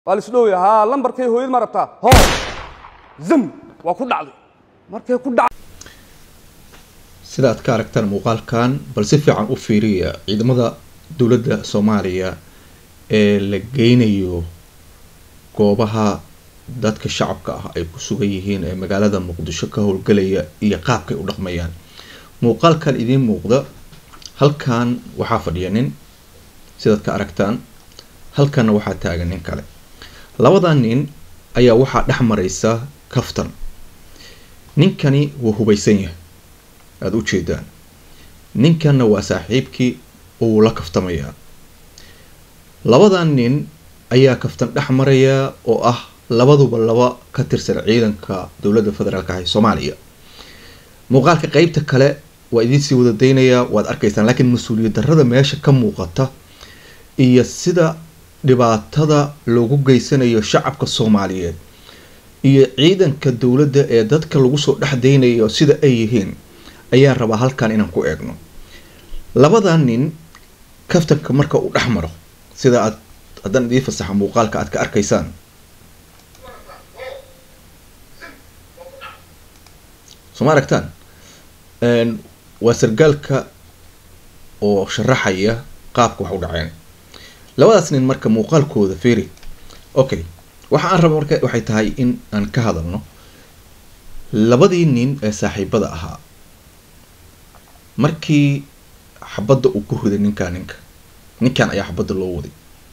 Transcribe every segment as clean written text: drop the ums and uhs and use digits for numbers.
والسلوية ها لمبر كي هو مربتا هو زم وكل عضي مركي كل عضي sida aad ka aragtaan muuqaalkan bal si fiican u fiiriya ciidamada dowladda Soomaaliya ee la geynayo goobaha dadka shacabka ah ay ku sugan yihiin ee magaalada Muqdisho ka howlgalaya iyo qaabkay u dhaqmayaan muuqaalkan idin muuqda halkan waxaa fadhiya nin sidaad ka aragtaan halkan waxaa taagan nin kale labadan nin ayaa waxaa dhaxmaraysa kaftan ninkani wuu hubaysan yahay aad u jeedaan ninkanna waa saaxiibkii oo la kaftamaya labadan nin ayaa kaftan dhaxmaraya oo ah labaduba laba ka tirsan ciidanka dowladda federaalka ah ee Soomaaliya muuqaalka qaybta kale waa idin sii wada deynaya waad arkaysaan laakiin mas'uuliyad darrada meesha ka muuqata iyo sida dhibaatada loogu geysanayo shacabka Soomaaliyeed iyo ciidanka dowladda ee dadka lagu soo dhaxdeynayo sida ay yihiin ayaan rabaa halkan inaan ku eegno labadan nin kaftanka marka uu dhaxmaro sida aad hadan idin fasaxa muuqaalka aad ka arkaysaan soo aragtaan waa sargaalka oo sharaxaya qaabka wax u dhaceen labadaas nin marka muuqaalkooda fiiri okay waxa aan rabo marka waxay tahay in aan ka hadalno labadii nin ee saaxiibada ahaa markii xabadda uu ku riday ninkan ayaa xabadda loo waday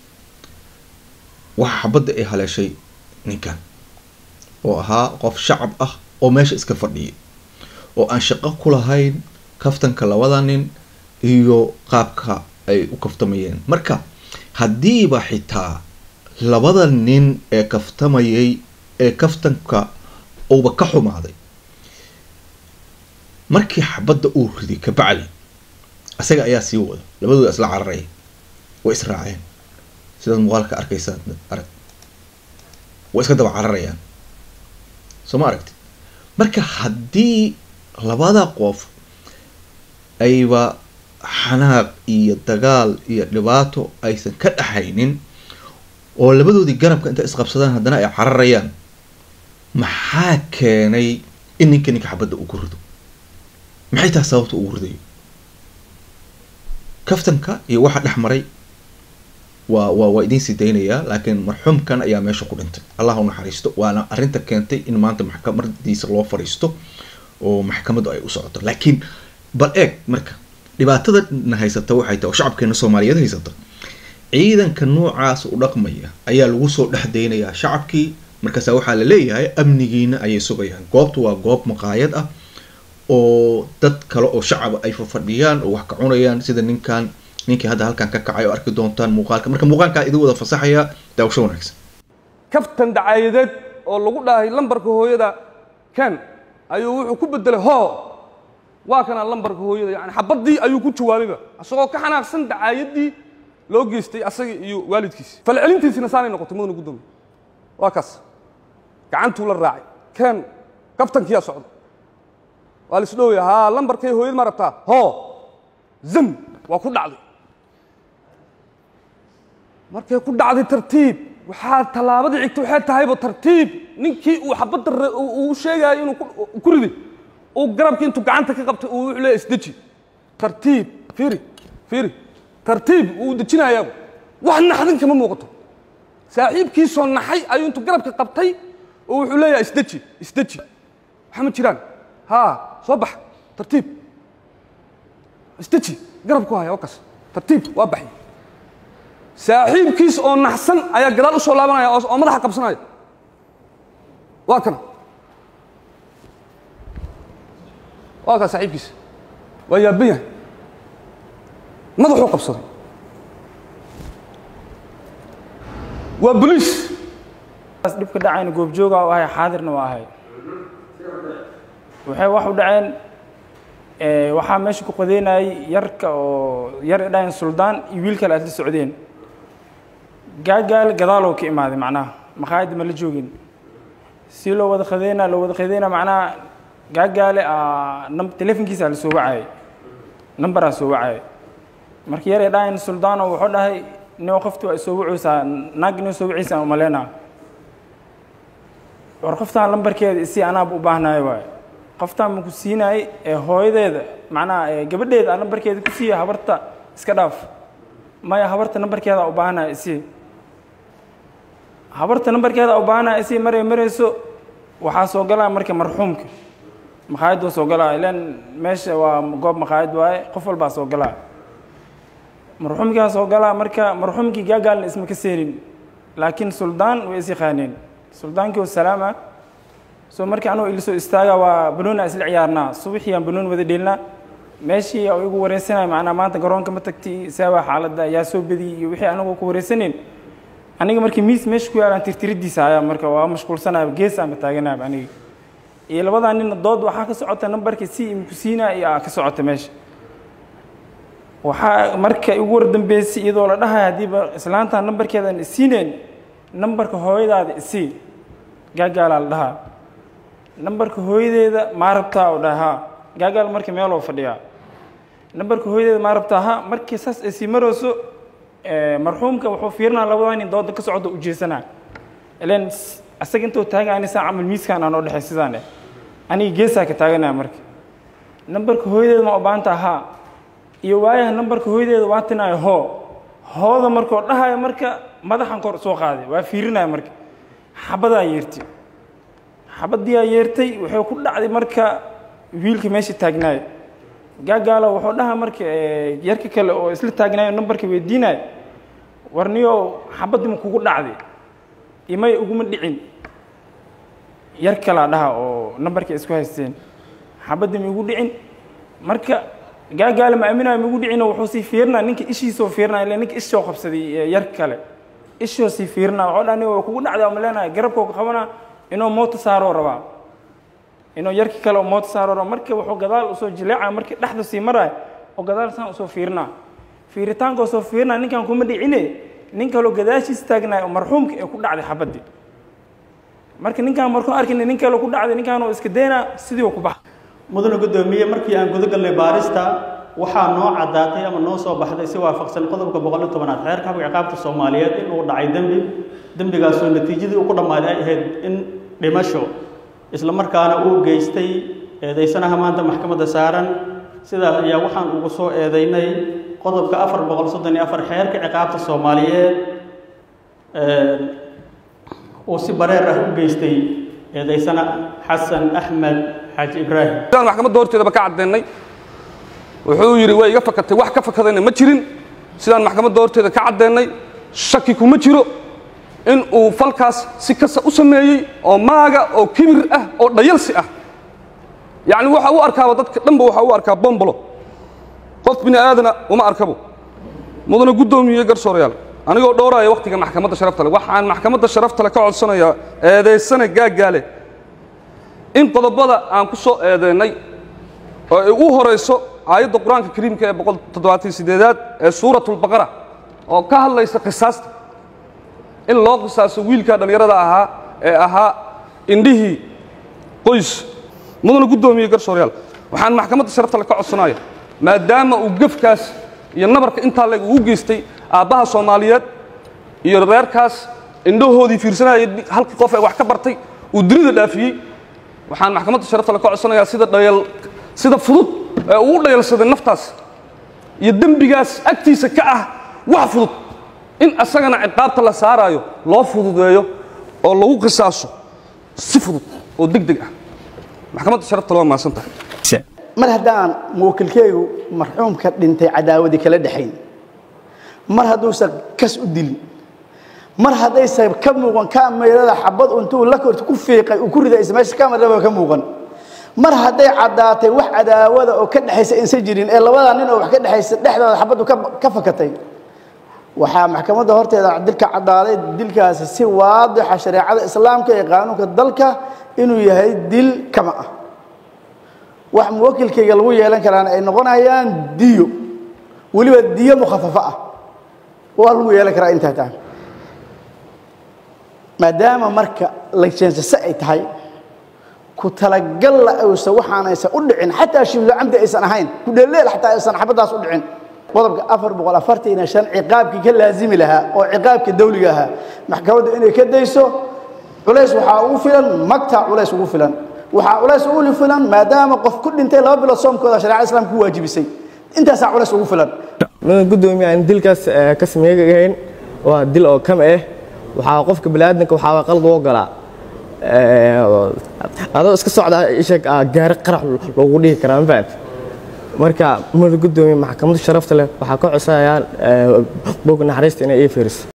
waxa xabadda ay haleeshay ninkan oo ahaa qof shacab ah oo meesha iska fadhiyay oo aan shaqo ku lahayn kaftanka labada nin iyo qaabka ay u kaftamayeen marka hadiiba xitaa labada nin ee kaftamayay ee kaftanka uuba ka xumaaday markii xabadda uu riday ka bacdi asaga ayaa sii wada labadooda isla cararay way israaceen sida muuqaalka arkaysaan arag way iska daba cararayaan soo ma aragtid marka haddii labada qof ayba xanaaq iyo dagaal iyo dhibaato aysan ka dhaxaynin oo labadoodii garabka inta isqabsadaan haddana ay cararayaan maxaa keenay in ninka xabadda uu ku rido maxay tahay sababta uu riday kaftanka iyo waxa dhaxmaray waa idin sii deynaya laakiin marxuumkan ayaa meesha ku dhintay Allah u naxariisto waana arinta keentay in maanta maxkamadiisa loo fariisto oo maxkamadu ay u socoto laakiin bal eeg marka dhibaatada haysata waxay tahay shacabkeena Soomaaliyeed haysata ciidanka noocaas u dhaqmaya ayaa lagu soo dhaxdeynaya shacabkii markaas waxaa la leeyahay amnigiina ayay sugayaan goobtu waa goob maqaayad ah oo dad kale oo shacab ay fadhiyaan oo wax ka cunayaan sida ninkii hadda halkan ka kacay oo arki doontaan muuqaalka marka muuqaalka idin wada fasaxaya daawasho wanaagsan kaftan dacaayadeed oo lagu dhahay lambarka hooyada kan ayuu wuxuu ku bedelay waa kana lambarka hooyada yani xabadii ayuu ku jawaabayba asagoo ka xanaaqsan dacaayadii loo geystay asaga iyo waalidkiisa falcelintiisina saanay noqotay mudana gudoomiye waa kaas gacantuu la raacay kan kaftankiya socda والسلوية ها لمبر كي هو مربتا هو زم وكل عضي مركي كل عضي ترتيب وحال تلابد عكتو حتى هاي بترتيب نينكي وحبط وشيء إنه كردي وقرب كنتو قعنتك قبت وعلى إسدتشي ترتيب فيري ترتيب ودتشينا يا وحنا حدن كمان موقته ساحب كيسون نحي أيون تو قرب كقبتي وعلى إسدتشي محمد شيران ها صبح ترتيب استجي قرب كوهاي وكس ترتيب وابحي ساحب كيس او نحسن ايا قدال اسو لابنايا او مدخا قبسنايا واكن واكا ساحب كيس ويا بيه مدخو قبسناي وبوليس دبك دعين goob jooga oo ay xaadirna waa ahay waxay wax u dhaceen waxa meesha ku qadeynay yarka oo yar dhayn suldaan iyo wiil kale aad la socdeen gaagaal gadaal oo ka imaaday macnaha maqaayad ma la joogin si loo wada qadeena macnaha gaagaale telefonkiisa la soo wacay number soo wacay markii yar dhayn suldaan wuxuu dhahay إنه وقفت وأسوي عوسا ناقني أسوي عيسى وملينا ورقفتها لمبر كذا إسي أنا أبو بهنا يواي قفتها مكسيناي هو إذا معنا قبل ده أنا لمبر كذا كسيه هبرت إسكداف ما يهبرت لمبر كذا أبو بهنا إسي هبرت لمبر كذا أبو بهنا إسي مرة سو وحاسو قلا مركب مرحومك مخايد وسو قلا لين ماشي وجوب مخايد واي قفل باسو قلا مرحومك سو قلا مرحومك جا قال اسمك سيرين لكن سلطان ويسي خانين سلطانك والسلامة سو مركي أنا اللي سو استاجا وبنون أسل عيارنا صبحيا بنون وذي ديلنا ماشي أو يقول ورثنا معنا ما أنت قرون كم تكتي سوا حالة دا يا سو بدي يوحي أنا وكو ورثنين أنا مركي ميس مش كوي على ترتدي سايا مركي ومشغول سنة جيس عم بتاعنا يعني إيه الوضع إن الضاد وحاك سعوت نمبر كسي مكسينا يا كسعوت ماشي مركي يقول دم بس إذا ولا ده هذه سلانتها نمبر كذا السنين نمبر كهويدا هذا السي جاجال على نمبر كهويدا ما ربطها وده جاجال مركي ميلو فديها نمبر كهويدا ما ربطها مركي ساس السي مرسو مرحوم كوحفيرنا لوضعني ضاد كسعود وجيسنا لين أستجنتو تاجا أنا سأعمل ميس كان أنا وده حسيزانه أنا جيسا كتاجنا مركي نمبر كهويدا ما أبانتها يوايه نمبر كهويدا واتنا هو هذا مركو ده مركا ماذا حنقول سوق هذا وفيرنا مركا حبدا يرتي حبدي يرتي وحيو كل عادي مركا ويلك ماشي تاجناي قالوا وحولها مركا يركي كلا اسل تاجناي نمبر كبيدينا ورنيو حبدي مكو كل عادي يما يقوم الدعين يركلا لها أو نمبر كإسكوهستين حبدي يقول دعين مركا قال ما أمينا يقول عنا وحوسي فيرنا نك إشي سو فيرنا إلا نك إيش وقف سدي يركله إيش سو فيرنا وعلاني وكون عدا ملنا قربكوا خوانا إنه موت صاروا ربع إنه يركله موت صاروا ربع مركب وحو قدال وسو جلاعة مركب لحظة سي مرة وقدال سان سو فيرنا فيرتان كو سو فيرنا نك كان كومدي عنا نك لو قداش استغنى مرحوم يكون عدا حبدي مركب نك مركب أركن نك لو كون عدا نك كانوا إسكدينا سدي وكبح mudane gudoomiye markii aan gudo galnay baarista waxaa noo cadaatay ama noo soo baxday si waafaqsan qodobka 110 xeerka ciqaabta Soomaaliyeed in uu dhacay dambigaas oo natiijadii uu ku dhamaaday ay ahayd in dhimasho isla markaana uu geystay eedeysanaha maanta maxkamadda saaran sidaas ayaa waxaan ugu soo eedeynay qodobka 434 xeerka ciqaabta Soomaaliyeed oo si bareer ah u geystay eedeysana Xasan Axmed حاج إبراهيم. أنا محكمة دورتي إذا بكعد دني وحوي رواية فكت واحد كفكت إنه متشرين سيدان محكمة دورتي إذا كعد دني شكك ومتشرو إن وفلكاس سكسة أسميه أو ماجا أو كبر أو ضيلسي يعني هو أركب ضد لمبه هو أركب بمبلو قف بني آدم وما أركبه مدن قدوم يجر سوريال أنا جو دورة وقت كان محكمة الشرف تلا وحن محكمة الشرف تلا كعد سنة يا هذا السنة جالي إن قضبضة عن كسو إذني وهريسو آيات القرآن الكريم كبقول تدواتي سدادات سورة البقرة أو كهل ليس قصاص إن الله قصاص ويل كذا يرد أها إنده قيس مدن قدوم يجر سوريال وحن محكمة الشرف تلا كعد سنة ما دام وقف كاس ينبرك أنت على وجستي أباها صوماليات يرد كاس إنده هو دي في سنة هل قفة وحكبرتي ودريد الأفي waxaan maxkamadda sharafta la ka codsanayaa sida fudud ee uu dhayalsaday naftaas iyo dambigaas agtiisa ka ah wax fudud in asagana ciqaabta la saarayo loo fududeeyo oo lagu qisaaso si fudud oo degdeg ah maxkamadda sharafta loo maasantahay mar haddaan muwakilkeegu marxuumka dhintay cadaawadi kala dhaxayn mar hadduusan kas u dilin mar haddaysa ka muuqan kaamirada xabad intuu la korto ku fiiqay uu ku riday meesha kaamirada ka muuqan mar hadday cadaatay wax cadaawada oo ka dhaxaysa insa jirin ee labada nin oo wax ka dhaxaysa dhexdooda xabadu ka fakatay waxa maxkamadda horteeda dilka cadaaday dilkaasi si waadix ah shariicada islaamka ee qaanuunka dalka inuu yahay dil kama ah wax muwakilkayga lagu yeelan karaan ay noqonayaan diyo waliba diyo mukhafafa ah oo lagu yeelan karaa inta taa maadaama marka la jeensa ay tahay ku talagal la awsa waxaan aysan u dhicin xataa shiblo camdi aysan ahayn ku dhaleel xataa aysan xabadaas u dhicin qodobka 445 ciqaabkii ka laazimi lahaa oo ciqaabka dawliga ahaa maxkamaddu inay ka dayso culays waxa ugu filan magta culays ugu filan waxa culays ugu filan maadaama qof ku dhintay 2 bilood soomkooda shariicada islaamku ku waajibisay intaas culays ugu filan gudoomiye aan dilkaas ka sameeyay waa dil oo kam waxa qofka balaadinka waxa qalad oo galaa adoo iska socda isha gaar qarax loogu dhigi karaa ma fahamtay marka gudoomiye maxkamadda sharafta leh waxa ka codsanayaan bog naxariista inay fiiriso